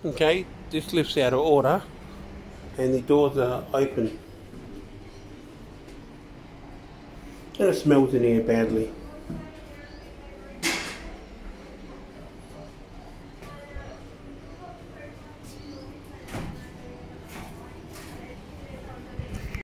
Okay, this lift's out of order and the doors are open. And it smells in here badly.